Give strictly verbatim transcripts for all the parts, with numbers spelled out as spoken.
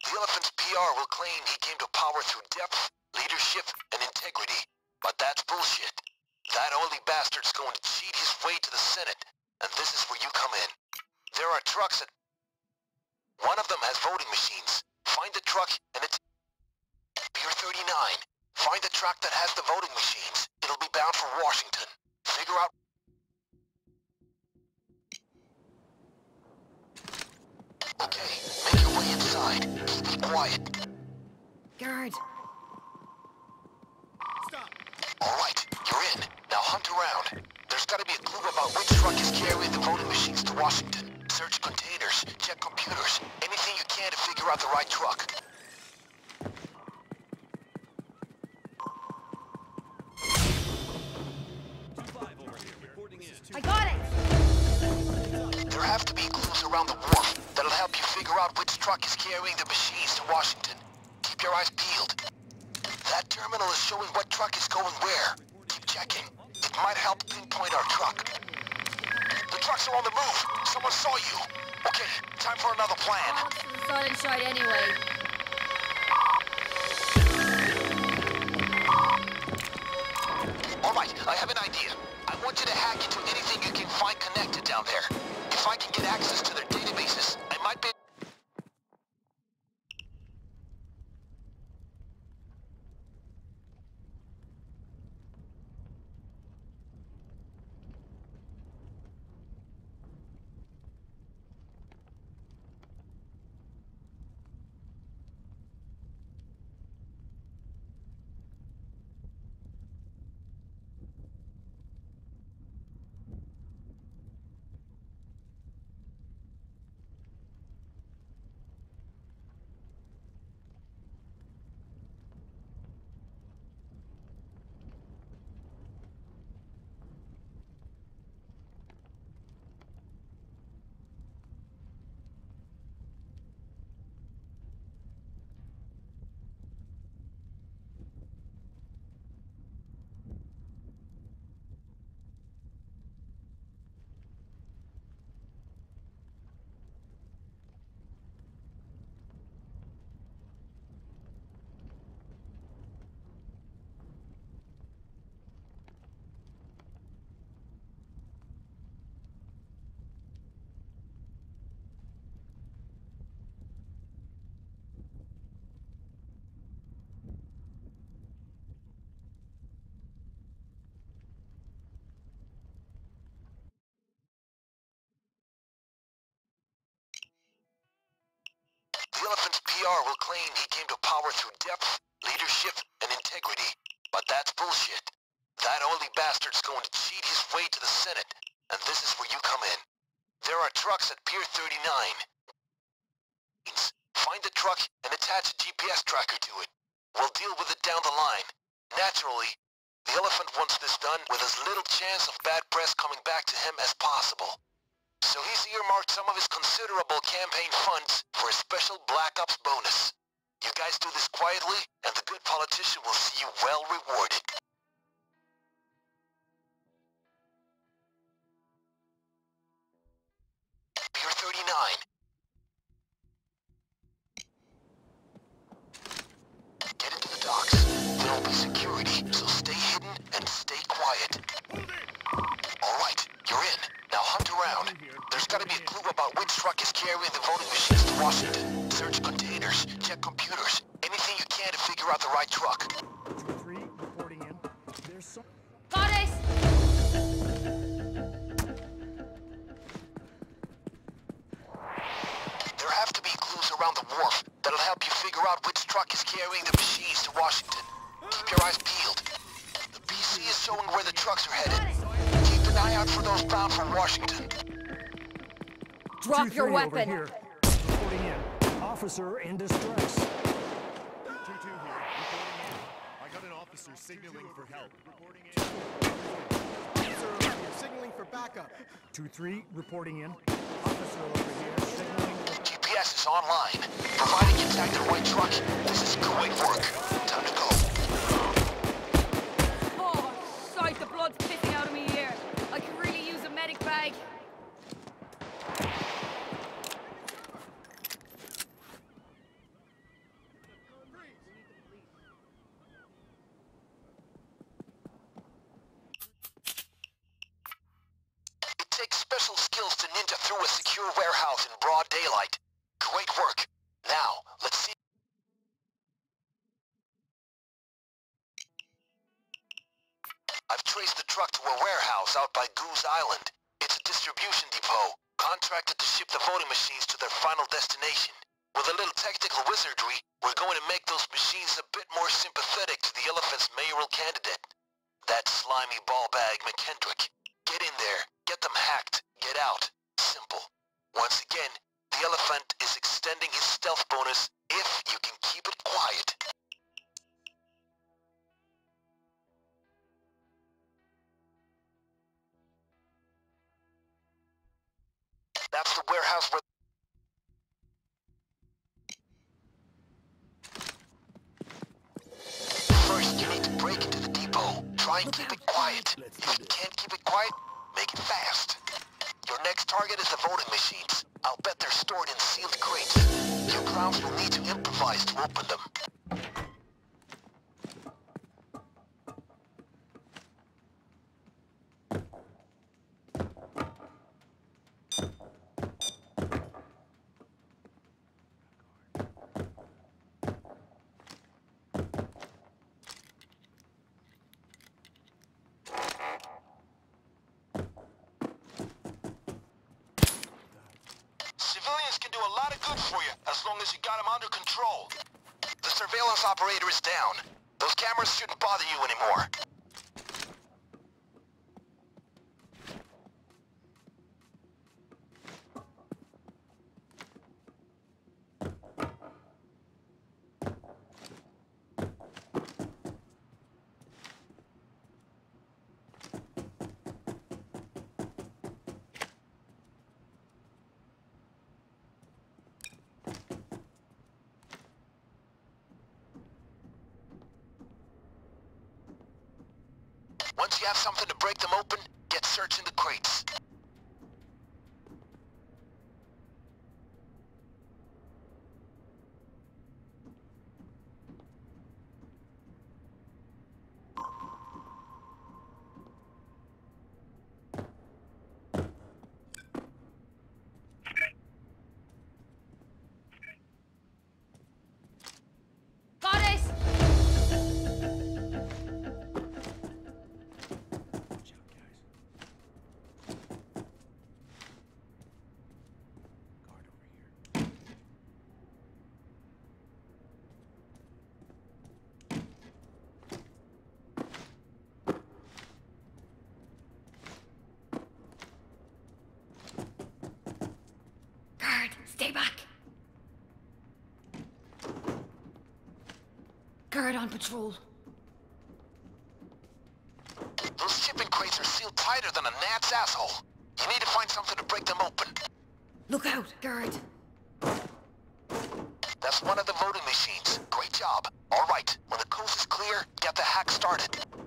The elephant's P R will claim he came to power through depth, leadership, and integrity. But that's bullshit. That oily bastard's going to cheat his way to the Senate, and this is where you come in. There are trucks at... One of them has voting machines. Find the truck and it's... Pier thirty-nine. Find the truck that has the voting machines. It'll be bound for Washington. Figure out... Okay, make your way inside. Keep it quiet. Guard. Stop. All right, you're in. Now hunt around. There's gotta be a clue about which truck is carrying the voting machines to Washington. Search containers, check computers, anything you can to figure out the right truck. I got it! There have to be clues around the wharf that'll help you figure out which truck is carrying the machines to Washington. Keep your eyes peeled. That terminal is showing what truck is going where. Keep checking. It might help pinpoint our truck. The trucks are on the move. Someone saw you. Okay, time for another plan. I'll to the silent shot anyway. All right, I have an idea. I want you to hack into anything you can find connected down there. If I can get access to their databases, I might be... The elephant's P R will claim he came to power through depth, leadership, and integrity. But that's bullshit. That oily bastard's going to cheat his way to the Senate, and this is where you come in. There are trucks at Pier thirty-nine. Find the truck and attach a G P S tracker to it. We'll deal with it down the line. Naturally, the elephant wants this done with as little chance of bad press coming back to him as possible. So he's earmarked some of his considerable campaign funds for a special Black Ops bonus. You guys do this quietly, and the good politician will see you well rewarded. Pier thirty-nine. Get into the docks. There'll be security, so stay hidden and stay quiet. All right, you're in. Now hunt around. There's gotta be a clue about which truck is carrying the voting machines to Washington. Search containers, check computers, anything you can to figure out the right truck. two three, reporting in. There's some... Got it! There have to be clues around the wharf that'll help you figure out which truck is carrying the machines to Washington. Keep your eyes peeled. The P C is showing where the trucks are headed. Keep an eye out for those bound for Washington. Drop your weapon! Over here. Reporting in. Officer in distress. two two here, reporting in. I got an officer signaling for help. Reporting in. Officer, signaling for backup. two three, reporting in. Officer over here, signaling for... G P S is online. Providing you tag the right truck, this is great work. Time to go. Oh, shite, the blood's pissing out of me here. I could really use a medic bag. you through a secure warehouse in broad daylight. Great work. Now, let's see. I've traced the truck to a warehouse out by Goose Island. It's a distribution depot, contracted to ship the voting machines to their final destination. With a little technical wizardry, we're going to make those machines a bit more sympathetic to the elephant's mayoral candidate. That slimy ballbag McKendrick. Get in there, get them hacked, get out. Simple. Once again, the elephant is extending his stealth bonus if you can keep it quiet. That's the warehouse where... First, you need to break into the depot. Try and keep it quiet. If you can't keep it quiet, make it fast. Your next target is the voting machines. I'll bet they're stored in sealed crates. You clowns will need to improvise to open them. Civilians can do a lot of good for you, as long as you got them under control. The surveillance operator is down. Those cameras shouldn't bother you anymore. Once you have something to break them open, get searching the crates. Stay back. Guard on patrol. Those shipping crates are sealed tighter than a gnat's asshole. You need to find something to break them open. Look out, guard. That's one of the voting machines. Great job. All right, when the coast is clear, get the hack started.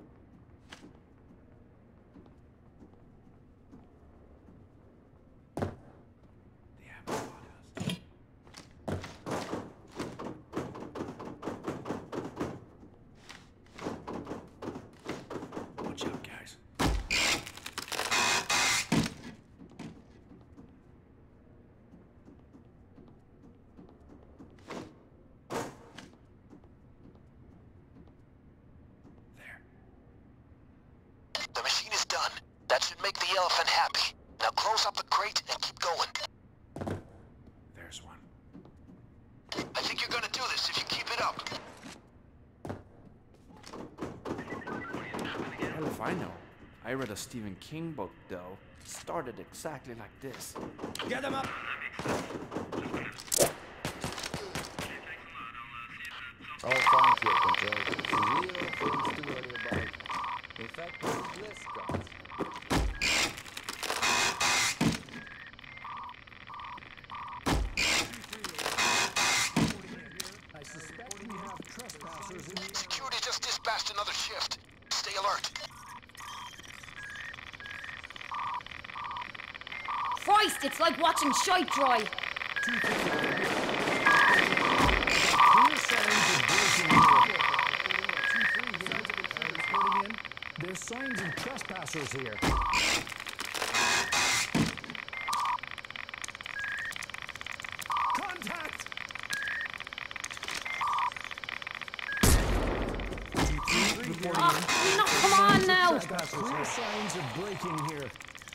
The machine is done. That should make the elephant happy. Now close up the crate and keep going. There's one. I think you're gonna do this if you keep it up. Hell if I know. I read a Stephen King book, though. Started exactly like this. Get them up! Oh, thank you, Control. Sureiya feels too early about the fact that bliss gods. I suspect we have trespassers in the... Security just dispatched another shift. Stay alert. Christ, it's like watching shite dry. Clear signs of breaking in. Reporting in. There's signs of trespassers here. reporting Oh, in. no, come on now! Trespassers, clear signs of breaking here.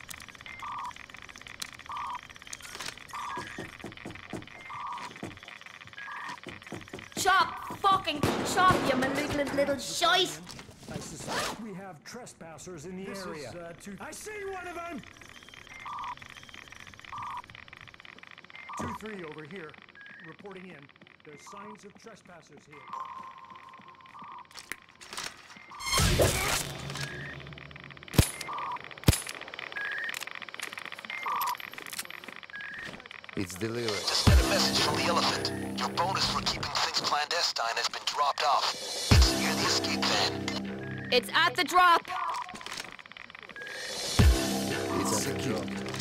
Chop! Fucking chop, you malignant little shite! I suspect we have trespassers in the This area. is, uh, two- I see one of them! two three over here. Reporting in. There's signs of trespassers here. It's delivered. Just got a message from the elephant. Your bonus for keeping things clandestine has been dropped off. It's near the escape van. It's at the drop! It's at the drop.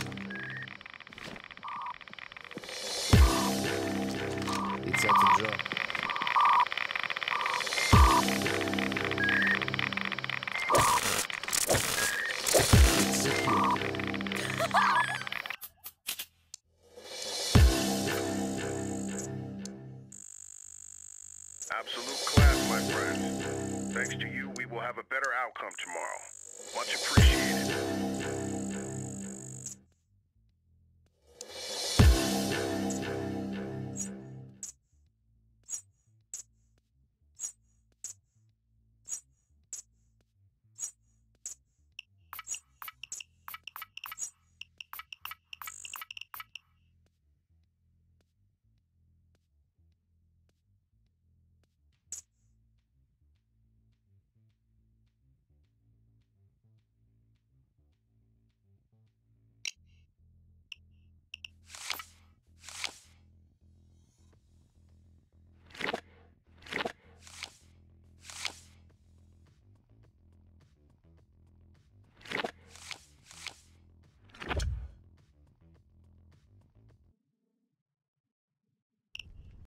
It's at the drop. It's secure. Absolute class, my friend. Thanks to you, we will have a better outcome tomorrow. Much appreciated.